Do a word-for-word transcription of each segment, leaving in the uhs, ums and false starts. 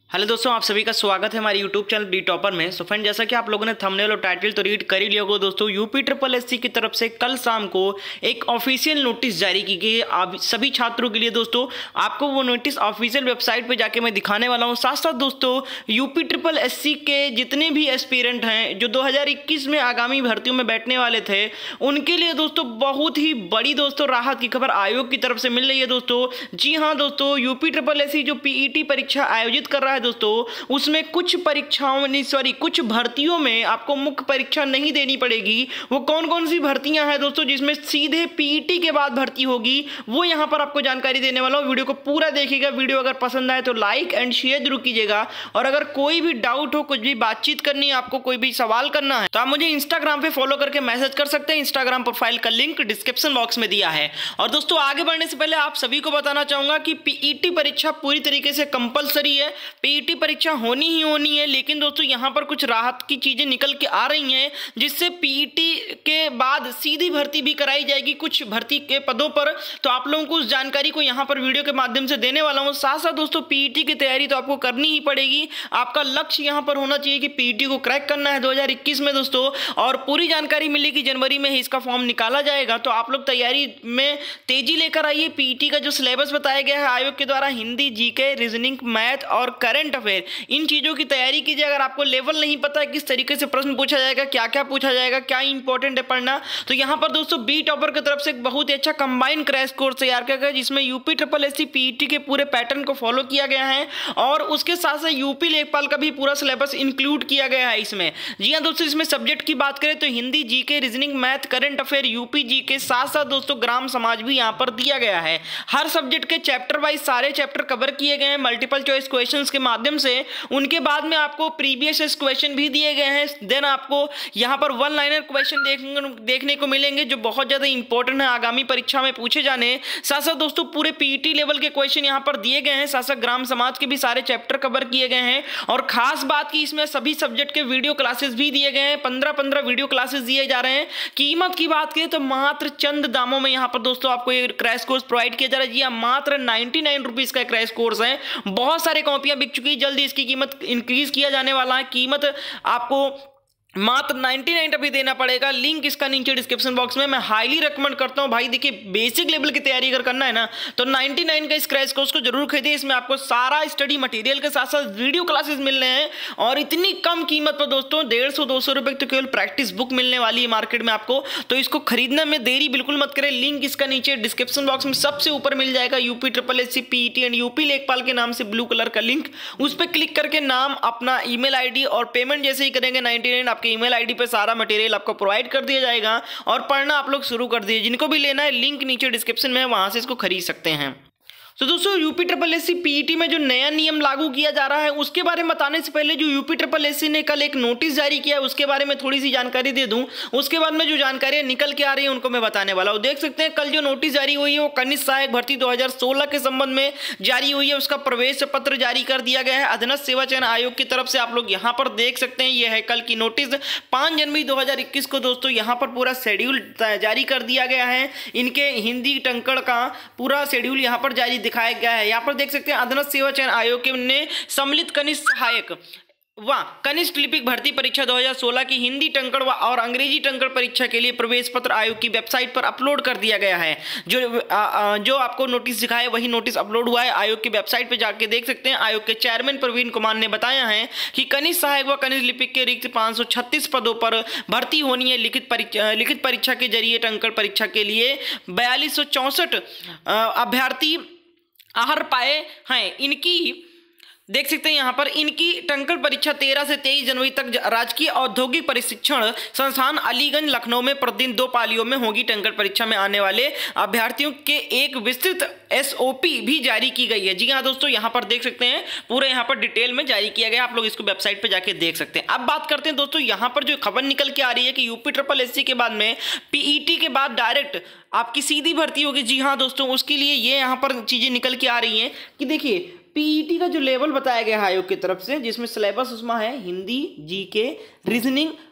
Hello दोस्तों, आप सभी का स्वागत है हमारे यूट्यूब चैनल बी टॉपर में। सो फ्रेंड, जैसा कि आप लोगों ने थंबनेल और टाइटल तो रीड कर ही लिया होगा दोस्तों, यूपी ट्रिपल एससी की तरफ से कल शाम को एक ऑफिशियल नोटिस जारी की गई आप सभी छात्रों के लिए। दोस्तों आपको वो नोटिस ऑफिशियल वेबसाइट पे जाके मैं दिखाने वाला हूँ। साथ साथ दोस्तों यूपी ट्रिपल एससी के जितने भी एस्पिरेंट हैं जो दो हज़ार इक्कीस में आगामी भर्तियों में बैठने वाले थे, उनके लिए दोस्तों बहुत ही बड़ी दोस्तों राहत की खबर आयोग की तरफ से मिल रही है दोस्तों। जी हाँ दोस्तों, यूपी ट्रिपल एससी जो पीईटी परीक्षा आयोजित कर रहा है दोस्तों, उसमें कुछ परीक्षाओं में सॉरी कुछ भर्तियों में आपको मुख्य परीक्षा नहीं देनी पड़ेगी। वो कौन कौन सी भर्तियां हैं दोस्तों जिसमें सीधे पीईटी के बाद भर्ती होगी, वो यहां पर आपको जानकारी देने वाला हूं। वीडियो को पूरा देखिएगा। वीडियो अगर पसंद आए तो लाइक एंड शेयर जरूर कीजिएगा। और अगर कोई भी डाउट हो, कुछ भी बातचीत करनी है, आपको कोई भी सवाल करना है, तो आप मुझे इंस्टाग्राम पे फॉलो करके मैसेज कर सकते हैं। इंस्टाग्राम प्रोफाइल का लिंक डिस्क्रिप्शन बॉक्स में दिया है। और दोस्तों आगे बढ़ने से पहले आप सभी को बताना चाहूंगा कि पीईटी परीक्षा पूरी तरीके से कंपलसरी है। पीईटी परीक्षा होनी ही होनी है। लेकिन दोस्तों यहां पर कुछ राहत की चीजें निकल के आ रही हैं, जिससे पीईटी के बाद सीधी भर्ती भी कराई जाएगी कुछ भर्ती के पदों पर। तो आप लोगों को उस जानकारी को यहां पर वीडियो के माध्यम से देने वाला हूं। साथ साथ दोस्तों पीईटी की तैयारी तो आपको करनी ही पड़ेगी। आपका लक्ष्य यहां पर होना चाहिए कि पीईटी को क्रैक करना है दो हज़ार इक्कीस में दोस्तों। और पूरी जानकारी मिली कि जनवरी में ही इसका फॉर्म निकाला जाएगा। तो आप लोग तैयारी में तेजी लेकर आइए। पीईटी का जो सिलेबस बताया गया है आयोग के द्वारा, हिंदी, जीके, रीजनिंग, मैथ और करंट अफेयर, इन चीजों की तैयारी कीजिए। अगर आपको लेवल नहीं पता है किस तरीके से प्रश्न पूछा जाएगा, क्या क्या पूछा जाएगा, क्या इंपॉर्टेंट है पढ़ना, तो यहां पर दोस्तों बी टॉपर की तरफ से एक बहुत ही अच्छा कंबाइंड क्रैश कोर्स तैयार किया गया, जिसमें यूपी ट्रिपल एससी पीईटी के पूरे पैटर्न को फॉलो किया गया है। और उसके साथ साथ यूपी लेखपाल का भी पूरा सिलेबस इंक्लूड किया गया है इसमें। जी हाँ दोस्तों, इसमें सब्जेक्ट की बात करें तो Hindi, GK, reasoning, math, current affair, UP जी के साथ साथ दोस्तों ग्राम समाज भी यहाँ पर दिया गया है। हर सब्जेक्ट के चैप्टर वाइज सारे चैप्टर कवर किए गए हैं मल्टीपल चॉइस क्वेश्चन के माध्यम से। उनके बाद में आपको प्रीवियस क्वेश्चन भी दिए गए हैं। देन आपको यहां पर वन लाइनर क्वेश्चन देखने देखने को मिलेंगे जो बहुत ज्यादा इंपॉर्टेंट है आगामी परीक्षा में पूछे जाने। साथ साथ दोस्तों पूरे पीईटी लेवल के क्वेश्चन यहां पर दिए गए हैं। साथ साथ ग्राम समाज के भी सारे चैप्टर कवर किए गए हैं। और खास बात की इसमें सभी सब्जेक्ट के वीडियो क्लासेस भी दिए गए हैं। पंद्रह पंद्रह वीडियो क्लासेस दिए जा रहे हैं। कीमत की बात करें तो मात्र चंद दामों में यहां पर दोस्तों आपको ये क्रैश कोर्स प्रोवाइड किया जा रहा है। जी हाँ, मात्र नाइनटी नाइन रुपीज का क्रैश कोर्स है। बहुत सारे कॉपियां बिक चुकी है। जल्दी इसकी कीमत इंक्रीज किया जाने वाला है। कीमत आपको मात्र निन्यानवे अभी देना पड़ेगा। लिंक इसका नीचे डिस्क्रिप्शन बॉक्स में। मैं हाईली रिकमेंड करता हूं भाई, देखिए बेसिक लेवल की तैयारी अगर करना है ना तो निन्यानवे का स्क्रैच कोर्स को जरूर खरीदिए। इसमें आपको सारा स्टडी मटेरियल के साथ साथ वीडियो क्लासेस मिल रहे हैं। और इतनी कम कीमत पर दोस्तों डेढ़ सौ दो सौ रुपए तो केवल प्रैक्टिस बुक मिलने वाली है मार्केट में आपको। तो इसको खरीदने में देरी बिल्कुल मत करें। लिंक इसका नीचे डिस्क्रिप्शन बॉक्स में सबसे ऊपर मिल जाएगा। UP triple SC PET and UP लेखपाल के नाम से ब्लू कलर का लिंक, उस पर क्लिक करके नाम, अपना ईमेल आईडी और पेमेंट जैसे ही करेंगे निन्यानवे आपके ईमेल आईडी पे सारा मटेरियल आपको प्रोवाइड कर दिया जाएगा। और पढ़ना आप लोग शुरू कर दीजिए। जिनको भी लेना है लिंक नीचे डिस्क्रिप्शन में है, वहां से इसको खरीद सकते हैं। तो दोस्तों यूपी ट्रिपल एससी पीईटी में जो नया नियम लागू किया जा रहा है उसके बारे में बताने से पहले जो यूपी ट्रिपल एससी ने कल एक नोटिस जारी किया है उसके बारे में थोड़ी सी जानकारी दे दूं। उसके बाद में जो जानकारियां निकल के आ रही है उनको मैं बताने वाला हूं। देख सकते हैं कल जो नोटिस जारी हुई है वो कनिष्ठ सहायक भर्ती दो हज़ार सोलह के संबंध में जारी हुई है। उसका प्रवेश पत्र जारी कर दिया गया है अधीनस्थ सेवा चयन आयोग की तरफ से। आप लोग यहाँ पर देख सकते हैं, यह है कल की नोटिस पांच जनवरी दो हजार इक्कीस को दोस्तों यहाँ पर पूरा शेड्यूल जारी कर दिया गया है। इनके हिंदी टंकड़ का पूरा शेड्यूल यहाँ पर जारी दिखाया गया है। यहाँ पर देख सकते हैं अधीनस्थ सेवा चयन आयोग ने सम्मिलित कनिष्ठ सहायक व कनिष्ठ लिपिक भर्ती परीक्षा दो हज़ार सोलह की हिंदी टंकड़ व और अंग्रेजी टंकड़ परीक्षा के लिए प्रवेश पत्र आयोग की वेबसाइट पर अपलोड कर दिया गया है। जो आ, आ, जो आपको नोटिस दिखाए वही नोटिस अपलोड हुआ है। आयोग की वेबसाइट पर जाके देख सकते हैं। आयोग के चेयरमैन प्रवीण कुमार ने बताया है कि कनिष्ठ सहायक व कनिष्ठ लिपिक के रिक्त पाँच सौ छत्तीस पदों पर भर्ती होनी है। लिखित परीक्षा लिखित परीक्षा के जरिए टंकड़ परीक्षा के लिए बयालीस सौ चौसठ अभ्यर्थी आहर पाए हैं। इनकी देख सकते हैं यहाँ पर इनकी टंकड़ परीक्षा तेरह से तेईस जनवरी तक राजकीय औद्योगिक प्रशिक्षण संस्थान अलीगंज लखनऊ में प्रतिदिन दो पालियों में होगी। टंकड़ परीक्षा में आने वाले अभ्यर्थियों के एक विस्तृत एसओपी भी जारी की गई है। जी हाँ दोस्तों, यहाँ पर देख सकते हैं पूरे यहाँ पर डिटेल में जारी किया गया। आप लोग इसको वेबसाइट पे जाके देख सकते हैं। अब बात करते हैं दोस्तों यहाँ पर जो खबर निकल के आ रही है कि यूपी ट्रिपल एससी के बाद में पीईटी के बाद डायरेक्ट आपकी सीधी भर्ती होगी। जी हाँ दोस्तों, उसके लिए ये यहाँ पर चीजें निकल के आ रही हैं कि देखिए पीईटी का जो लेवल बताया गया है आयोग की तरफ से, जिसमें सिलेबस उसमें है Hindi, GK, reasoning,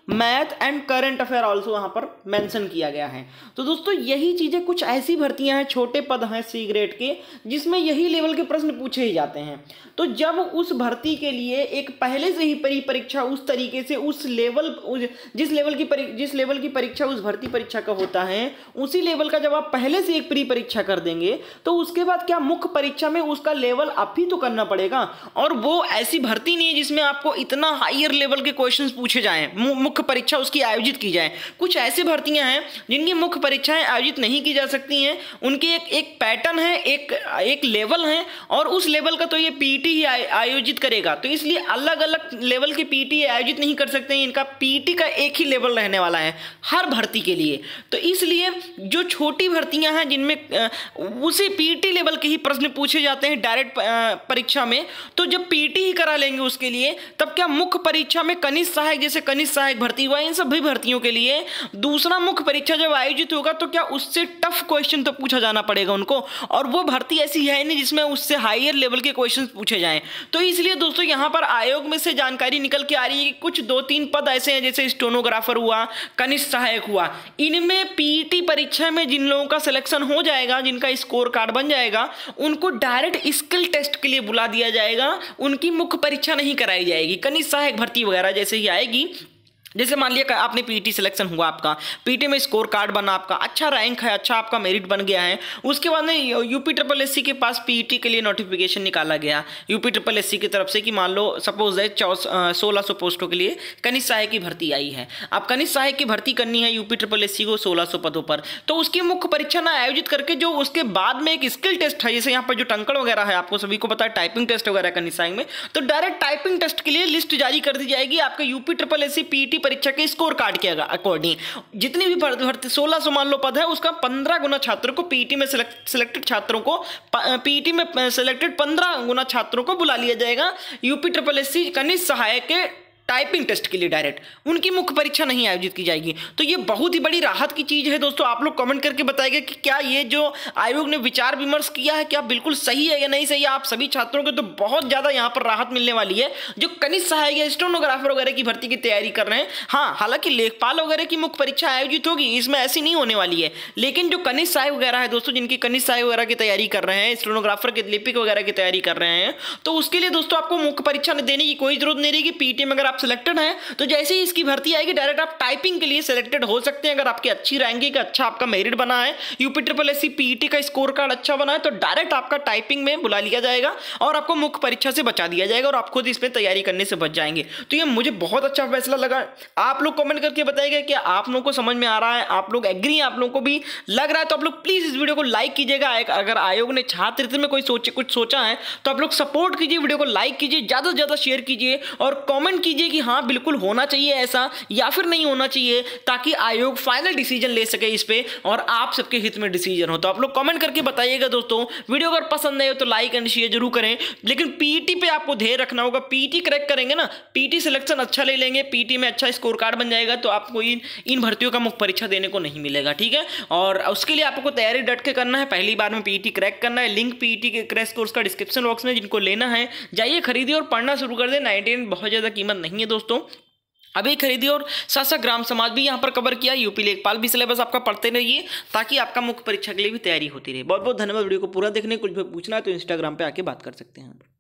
math and current affair also यहाँ पर मेंशन किया गया है। तो दोस्तों यही चीज़ें, कुछ ऐसी भर्तियां हैं, छोटे पद हैं सी ग्रेड के, जिसमें यही लेवल के प्रश्न पूछे ही जाते हैं। तो जब उस भर्ती के लिए एक पहले से ही परी परीक्षा उस तरीके से उस लेवल जिस लेवल की जिस लेवल की परीक्षा उस भर्ती परीक्षा का होता है, उसी लेवल का जब आप पहले से एक प्री परीक्षा कर देंगे तो उसके बाद क्या मुख्य परीक्षा में उसका लेवल अप ही तो करना पड़ेगा। और वो ऐसी भर्ती नहीं है जिसमें आपको इतना हायर लेवल के क्वेश्चंस पूछे जाएं, मुख्य परीक्षा उसकी आयोजित की जाए। कुछ ऐसी भर्तियां हैं जिनकी मुख्य परीक्षाएं आयोजित नहीं की जा सकती हैं, उनकी एक एक पैटर्न है, एक एक लेवल है, और उस लेवल का तो ये पीटी ही आयोजित करेगा। तो इसलिए अलग अलग लेवल के पीटी आयोजित नहीं कर सकते हैं, इनका पीटी का एक ही लेवल रहने वाला है हर भर्ती के लिए। तो इसलिए जो छोटी भर्तियां हैं जिनमें उसी पीटी लेवल के ही प्रश्न पूछे जाते हैं डायरेक्ट परीक्षा में, तो जब पीटी ही करा लेंगे उसके लिए, तब क्या मुख्य परीक्षा में कनिष्ठ सहायक, जैसे कनिष्ठ सहायक भर्ती हुआ, इन सभी भर्तियों के लिए दूसरा मुख्य परीक्षा जब आयोजित होगा तो क्या उससे टफ क्वेश्चन तो पूछा जाना पड़ेगा उनको, और वो भर्ती ऐसी है नहीं जिसमें उससे हायर लेवल के क्वेश्चन पूछे जाएं। तो इसलिए दोस्तों यहां पर आयोग में से जानकारी निकल के आ रही है कि कुछ दो तीन पद ऐसे हैं, जैसे स्टेनोग्राफर हुआ, कनिष्ठ सहायक हुआ, इनमें पीटी परीक्षा में जिन लोगों का सिलेक्शन हो जाएगा, जिनका स्कोर कार्ड बन जाएगा, उनको डायरेक्ट स्किल टेस्ट के लिए बुला दिया जाएगा, उनकी मुख्य परीक्षा नहीं कराई जाएगी। कनिष्ठ सहायक भर्ती वगैरह जैसे ही आएगी, जैसे मान लिया आपने पीटी सिलेक्शन हुआ, आपका पीटी में स्कोर कार्ड बना, आपका अच्छा रैंक है, अच्छा आपका मेरिट बन गया है, उसके बाद में यूपी ट्रिपल एस सी के पास पीटी के लिए नोटिफिकेशन निकाला गया यूपी ट्रिपल एस सी की तरफ से कि मान लो सपोज है सोलह सौ पोस्टों के लिए कनिष्ठ सहायक की भर्ती आई है। अब कनिष्ठ सहायक की भर्ती करनी है यूपी ट्रिपल एस सी को सोलह सौ पदों पर, तो उसकी मुख्य परीक्षा ना आयोजित करके जो उसके बाद में एक स्किल टेस्ट है, जैसे यहाँ पर जो टंकड़ वगैरह है, आपको सभी को पता है टाइपिंग टेस्ट वगैरह कनिष्ठ सहायक में, तो डायरेक्ट टाइपिंग टेस्ट के लिए लिस्ट जारी कर दी जाएगी आपके UP triple S C PET परीक्षा के स्कोर कार्ड के अकॉर्डिंग। जितनी भी भर्ती सोलह सौ मान लो पद है, उसका पंद्रह गुना छात्रों को पीटी में सिलेक्टेड छात्रों को पीटी में सिलेक्टेड पंद्रह गुना छात्रों को बुला लिया जाएगा यूपी ट्रिपल एस सी कनिष्ठ सहायक के टाइपिंग टेस्ट के लिए, डायरेक्ट उनकी मुख्य परीक्षा नहीं आयोजित की जाएगी। तो ये बहुत ही बड़ी राहत की चीज़ है दोस्तों। आप लोग कमेंट करके बताइए कि क्या ये जो आयोग ने विचार विमर्श किया है क्या बिल्कुल सही है या नहीं सही है। आप सभी छात्रों को तो बहुत ज़्यादा यहाँ पर राहत मिलने वाली है जो कनिष्ठ सहायक या स्टेनोग्राफर वगैरह की भर्ती की तैयारी कर रहे हैं। हाँ, हालांकि लेखपाल वगैरह की मुख्य परीक्षा आयोजित होगी, इसमें ऐसी नहीं होने वाली है, लेकिन जो कनिष्ठ सहायक वगैरह है दोस्तों, जिनकी कनिष्ठ सहायक वगैरह की तैयारी कर रहे हैं, स्टेनोग्राफर के लिपिक वगैरह की तैयारी कर रहे हैं, तो उसके लिए दोस्तों आपको मुख्य परीक्षा देने की कोई जरूरत नहीं रहेगी। पीटी में अगर आप सिलेक्टेड हैं तो जैसे ही इसकी भर्ती आएगी डायरेक्ट आप टाइपिंग के लिए सिलेक्टेड हो सकते हैं। अगर आपकी अच्छी रैंकिंग, अच्छा आपका मेरिट बना है, UP triple S C PET का स्कोर कार्ड अच्छा बना है, तो डायरेक्ट आपका टाइपिंग में बुला लिया जाएगा और आपको मुख्य परीक्षा से बचा दिया जाएगा और आप खुद इसमें तैयारी करने से बच जाएंगे। तो ये मुझे बहुत अच्छा फैसला लगा। आप लोग कमेंट करके बताइएगा कि आप लोगों को समझ में आ रहा है, आप लोग एग्री, आप लोगों को भी लग रहा है, तो आप लोग प्लीज इस वीडियो को लाइक कीजिएगा। अगर आयोग ने छात्र में कोई सोचे कुछ सोचा है तो आप लोग सपोर्ट कीजिए, वीडियो को लाइक कीजिए, ज्यादा से ज्यादा शेयर कीजिए और कमेंट कीजिए कि हाँ बिल्कुल होना चाहिए ऐसा या फिर नहीं होना चाहिए, ताकि आयोग फाइनल डिसीजन ले सके इस पे और आप सबके हित में डिसीजन हो। तो आप लोग कमेंट करके बताइएगा दोस्तों। वीडियो अगर पसंद आए तो लाइक एंड शेयर जरूर करें, लेकिन पीटी पे आपको ध्यान रखना होगा। पीटी क्रैक करेंगे ना, पीटी सिलेक्शन अच्छा ले लेंगे, पीटी में अच्छा स्कोर कार्ड बन जाएगा, तो आपको इन इन भर्तियों का मुख्य परीक्षा देने को नहीं मिलेगा, ठीक है। और उसके लिए आपको तैयारी डट के करना है, पहली बार में पीटी क्रैक करना है। लिंक पीटी के क्रैश कोर्स का डिस्क्रिप्शन बॉक्स में, जिनको लेना है जाइए खरीदिए और पढ़ना शुरू कर दे। नाइनटी नाइन बहुत ज्यादा कीमत नहीं है दोस्तों, अभी खरीदिए। और साथ साथ ग्राम समाज भी यहाँ पर कवर किया, यूपी लेखपाल भी सिलेबस आपका पढ़ते रहिए ताकि आपका मुख्य परीक्षा के लिए भी तैयारी होती रहे। बहुत बहुत धन्यवाद वीडियो को पूरा देखने। कुछ भी पूछना है तो इंस्टाग्राम पे आके बात कर सकते हैं।